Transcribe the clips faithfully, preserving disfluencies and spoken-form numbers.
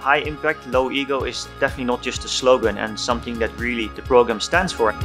high impact, low ego is definitely not just a slogan and something that really the program stands for.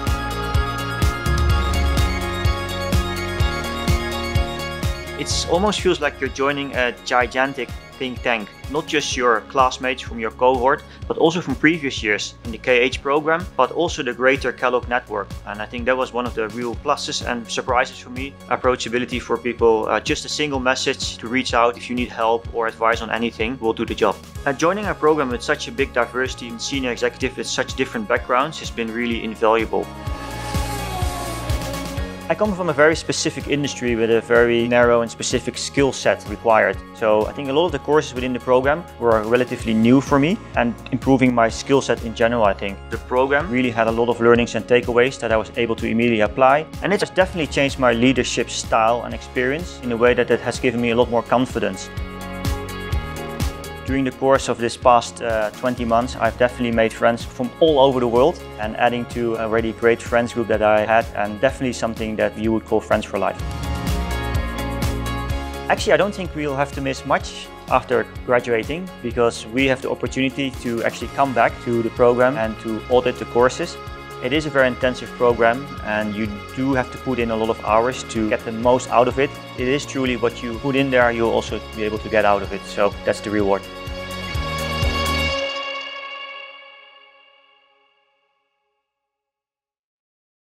It almost feels like you're joining a gigantic think tank, not just your classmates from your cohort, but also from previous years in the K H program, but also the greater Kellogg network. And I think that was one of the real pluses and surprises for me. Approachability for people, uh, just a single message to reach out if you need help or advice on anything, will do the job. Uh, joining a program with such a big diversity and senior executive with such different backgrounds has been really invaluable. I come from a very specific industry with a very narrow and specific skill set required. So I think a lot of the courses within the program were relatively new for me and improving my skill set in general, I think. The program really had a lot of learnings and takeaways that I was able to immediately apply. And it has definitely changed my leadership style and experience in a way that it has given me a lot more confidence. During the course of this past uh, twenty months, I've definitely made friends from all over the world and adding to a already great friends group that I had, and definitely something that you would call friends for life. Actually, I don't think we'll have to miss much after graduating, because we have the opportunity to actually come back to the program and to audit the courses. It is a very intensive program and you do have to put in a lot of hours to get the most out of it. It is truly what you put in there, you'll also be able to get out of it. So that's the reward.